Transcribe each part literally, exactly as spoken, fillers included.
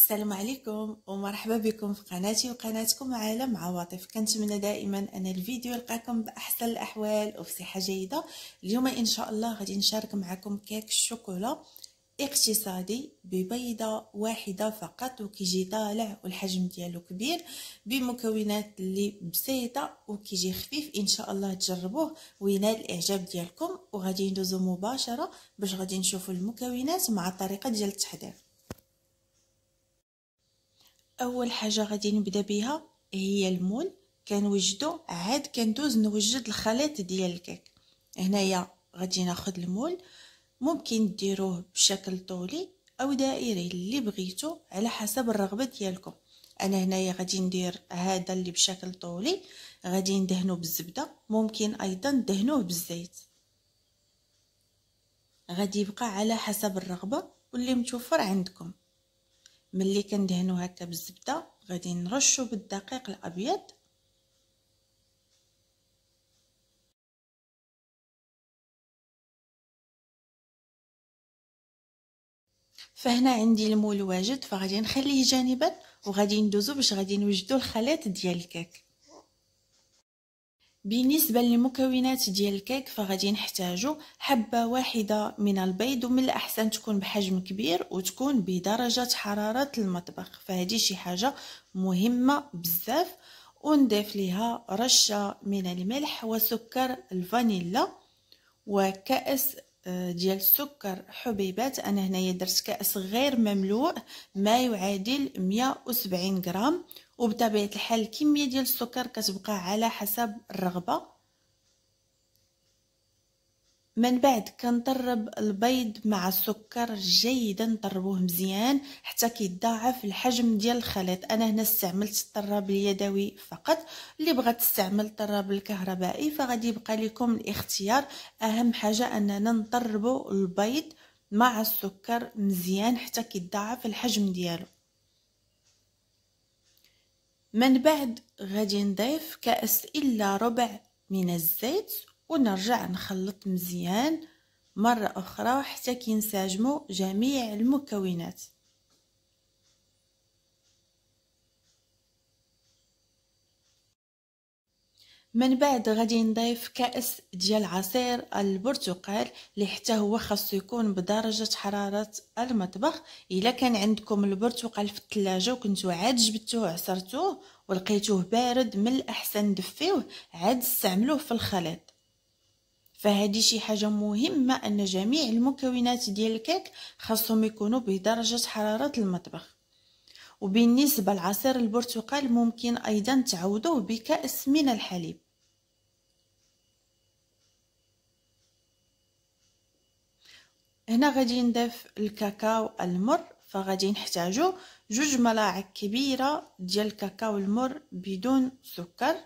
السلام عليكم ومرحبا بكم في قناتي وقناتكم عالم عواطف. كنتمنى دائما ان الفيديو يلقاكم باحسن الاحوال وفي صحه جيده. اليوم ان شاء الله غادي نشارك معكم كيك الشوكولا اقتصادي ببيضه واحده فقط، وكيجي طالع والحجم ديالو كبير بمكونات اللي بسيطه وكيجي خفيف. ان شاء الله تجربوه وينال الاعجاب ديالكم. وغادي ندوزو مباشره باش غادي نشوفوا المكونات مع الطريقه ديال التحضير. اول حاجه غادي نبدا بها هي المول. كنوجدو عاد كندوز نوجد الخليط ديال الكيك. هنايا غادي ناخذ المول، ممكن ديروه بشكل طولي او دائري اللي بغيتو على حسب الرغبه ديالكم. انا هنايا غادي ندير هذا اللي بشكل طولي، غادي ندهنو بالزبده، ممكن ايضا ندهنوه بالزيت، غادي يبقى على حسب الرغبه واللي متوفر عندكم. ملي كندهنو هكا بالزبده غادي نرشو بالدقيق الابيض، فهنا عندي المول واجد فغادي نخليه جانبا وغادي ندوزو باش غادي نوجدو الخليط ديال الكيك. بالنسبه للمكونات ديال الكيك فغادي نحتاجو حبه واحده من البيض، ومن الاحسن تكون بحجم كبير وتكون بدرجه حراره المطبخ، فهذه شي حاجه مهمه بزاف. ونضيف ليها رشه من الملح وسكر الفانيلا وكأس ديال السكر حبيبات. انا هنايا درت كأس غير مملوء ما يعادل مية وسبعين غرام، وبطبيعه الحال الكميه ديال السكر كتبقى على حسب الرغبه. من بعد كنطرب البيض مع السكر جيدا، نطربوه مزيان حتى كيتضاعف الحجم ديال الخليط. انا هنا استعملت الطراب اليدوي فقط، اللي بغات تستعمل الطراب الكهربائي فغادي يبقى لكم الاختيار. اهم حاجه اننا نطربوا البيض مع السكر مزيان حتى كيتضاعف الحجم ديالو. من بعد غادي نضيف كأس الا ربع من الزيت ونرجع نخلط مزيان مرة أخرى حتى كينسجموا جميع المكونات. من بعد غادي نضيف كأس ديال عصير البرتقال اللي حتى هو خاصو يكون بدرجة حرارة المطبخ. إلا كان عندكم البرتقال في الثلاجة وكنتو عاد جبتوه عصرتوه ولقيتوه بارد، من الأحسن دفيوه عاد استعملوه في الخليط. فهذه شي حاجه مهمه ان جميع المكونات ديال الكيك خاصهم يكونوا بدرجه حراره المطبخ. وبالنسبه لعصير البرتقال ممكن ايضا تعوضوه بكأس من الحليب. هنا غادي نضيف الكاكاو المر، فغادي نحتاجو جوج ملاعق كبيره ديال الكاكاو المر بدون سكر.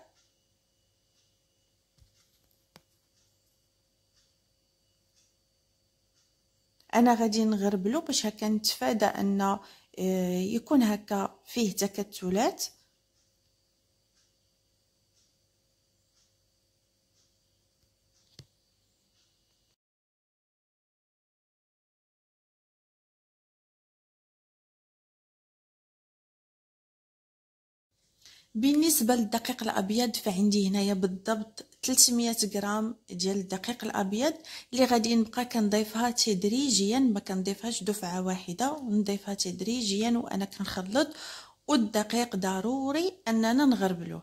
انا غادي نغربلو باش هكا نتفادى ان يكون هكا فيه تكتلات. بالنسبه للدقيق الابيض فعندي هنايا بالضبط ثلاثمية غرام ديال الدقيق الابيض اللي غادي نبقى كنضيفها تدريجيا، ما كنضيفهاش دفعه واحده، ونضيفها تدريجيا وانا كنخلط. والدقيق ضروري اننا نغربلوه.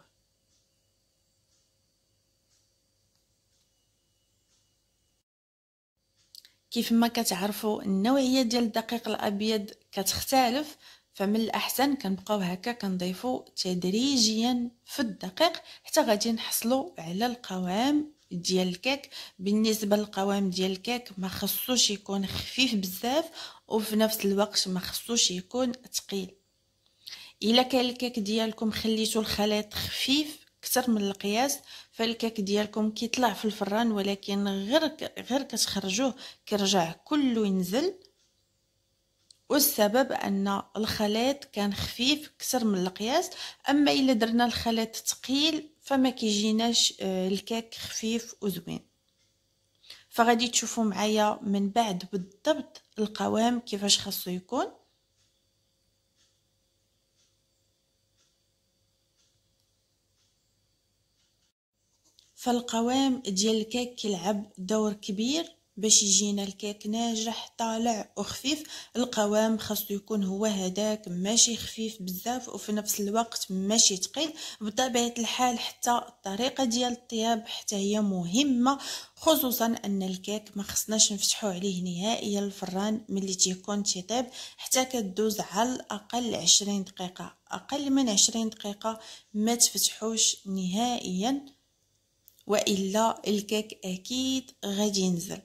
كيف ما كتعرفوا النوعيه ديال الدقيق الابيض كتختلف، فمن الاحسن كنبقاو هكا كنضيفوا تدريجيا في الدقيق حتى غادي نحصلوا على القوام ديال الكيك. بالنسبه للقوام ديال الكيك ما خصوش يكون خفيف بزاف وفي نفس الوقت ما خصوش يكون ثقيل. الا كان الكيك ديالكم خليتوا الخليط خفيف اكثر من القياس فالكيك ديالكم كيطلع في الفران، ولكن غير غير كتخرجوه كيرجع كله ينزل، والسبب ان الخليط كان خفيف اكثر من القياس. اما الا درنا الخليط ثقيل فما كيجيناش الكيك خفيف وزوين. فغادي تشوفوا معايا من بعد بالضبط القوام كيفاش خاصو يكون. فالقوام ديال الكيك كيلعب دور كبير باش يجينا الكيك ناجح طالع وخفيف. القوام خاصو يكون هو هداك، ماشي خفيف بزاف وفي نفس الوقت ماشي ثقيل. بطبيعه الحال حتى الطريقه ديال الطياب حتى هي مهمه، خصوصا ان الكيك ما خصناش نفتحو عليه نهائيا الفران ملي تيكون تيطيب حتى كدوز على الاقل عشرين دقيقه. اقل من عشرين دقيقه ما تفتحوش نهائيا، والا الكيك اكيد غادي ينزل.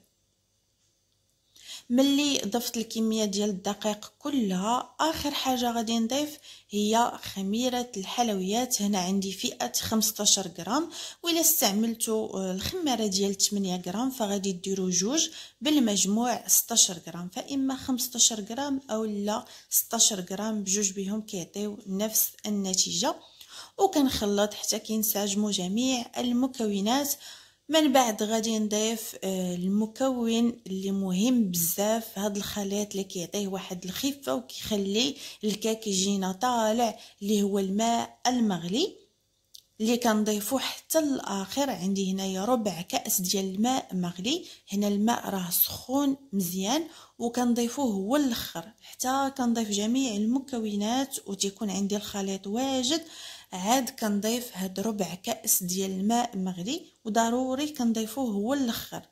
ملي ضفت الكميه ديال الدقيق كلها، اخر حاجه غادي نضيف هي خميره الحلويات. هنا عندي فئه خمسطاش غرام، وإلا استعملتوا الخميره ديال ثمانية غرام فغادي ديروا جوج، بالمجموع ستطاش غرام. فاما خمسطاش غرام او لا ستطاش غرام، بجوج بهم كيعطيو نفس النتيجه. وكنخلط حتى كينسجموا جميع المكونات. من بعد غادي نضيف المكون اللي مهم بزاف، هذا الخليط اللي كيعطيه واحد الخفه وكيخلي الكيك يجينا طالع، اللي هو الماء المغلي اللي كنضيفوه حتى الاخر. عندي هنايا ربع كاس ديال الماء مغلي. هنا الماء راه سخون مزيان وكنضيفوه هو الاخر حتى كنضيف جميع المكونات وتيكون عندي الخليط واجد. عاد كنضيف هاد ربع كاس ديال الماء مغلي، وضروري كنضيفوه هو الاخر،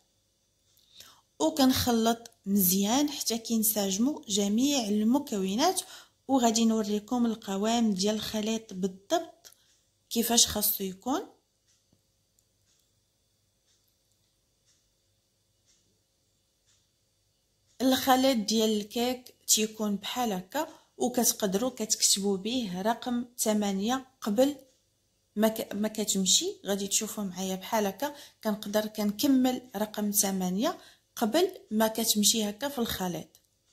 وكنخلط مزيان حتى كينسجموا جميع المكونات. وغادي نوريكم القوام ديال الخليط بالضبط كيفاش خاصو يكون. الخليط ديال الكيك تيكون بحال هكا، وكتقدروا كتكتبوا به رقم ثمانية قبل ما ما كتمشي. غادي تشوفوا معايا بحال هكا، كنقدر كنكمل رقم ثمانية قبل ما كتمشي هكا في الخليط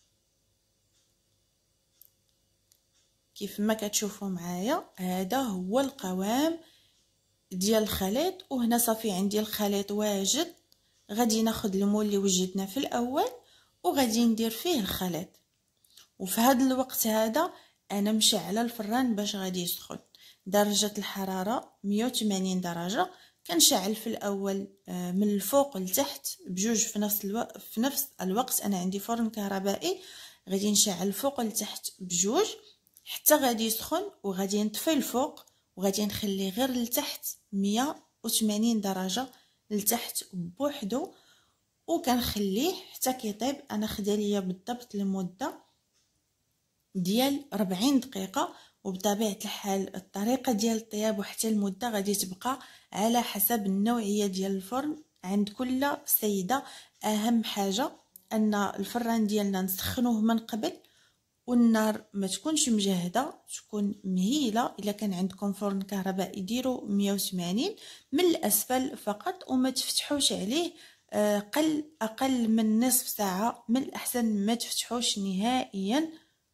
كيف ما كتشوفوا معايا. هذا هو القوام ديال الخليط، وهنا صافي عندي الخليط واجد. غادي ناخذ المول اللي وجدنا في الاول وغادي ندير فيه الخليط. وفي هذا الوقت هذا انا مشعله الفران باش غادي يسخن. درجه الحراره مية وثمانين درجه. كنشعل في الاول من الفوق لتحت بجوج في نفس الوقت. في نفس الوقت انا عندي فرن كهربائي، غادي نشعل فوق لتحت بجوج حتى غادي يسخن، وغادي نطفي الفوق وغادي نخليه غير لتحت مية وثمانين درجه لتحت بوحدو، وكنخليه حتى كيطيب. انا خدا ليا بالضبط المده ديال أربعين دقيقه. وبطبيعه الحال الطريقه ديال الطياب وحتى المده غادي تبقى على حسب النوعيه ديال الفرن عند كل سيده. اهم حاجه ان الفران ديالنا نسخنوه من قبل، والنار ما تكونش مجهده، تكون مهيله. الا كان عندكم فرن كهربائي ديروا مية وثمانين من الاسفل فقط، وما تفتحوش عليه قل اقل من نصف ساعه. من الاحسن ما تفتحوش نهائيا.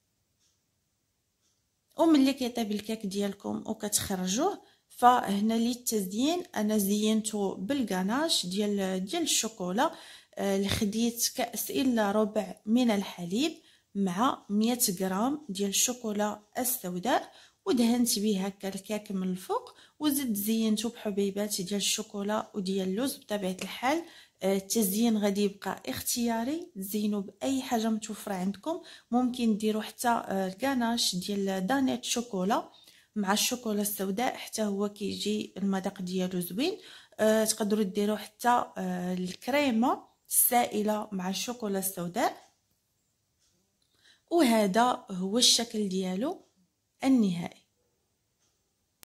وملي كيطيب الكيك ديالكم وكتخرجوه، فهنا للتزيين انا زينته بالغاناش ديال ديال الشوكولا. اللي خديت كاس الا ربع من الحليب مع مية غرام ديال الشوكولا السوداء، ودهنت به هكا الكيك من الفوق، وزدت زينته بحبيبات ديال الشوكولا وديال اللوز. بطبيعه الحال التزيين غادي يبقى اختياري، تزينوا باي حاجه متوفره عندكم. ممكن ديروا حتى الغاناش ديال دانيت شوكولا مع الشوكولا السوداء، حتى هو كيجي المذاق ديالو زوين. أه تقدروا ديروا حتى أه الكريمه السائله مع الشوكولا السوداء. وهذا هو الشكل ديالو النهائي.